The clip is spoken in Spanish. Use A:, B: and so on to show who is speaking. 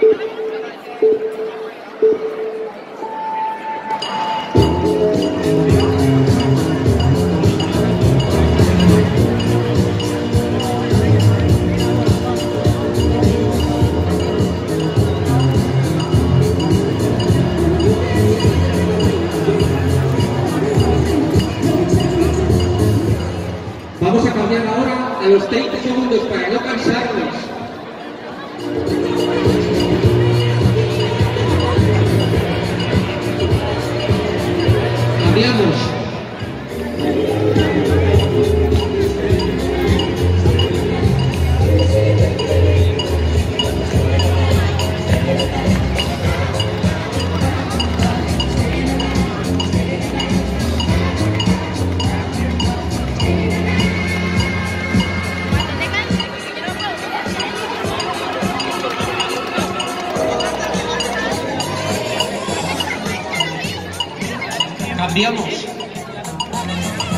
A: Vamos a cambiar ahora a los 30 segundos para no cansarnos. Cambiamos. Cambiamos.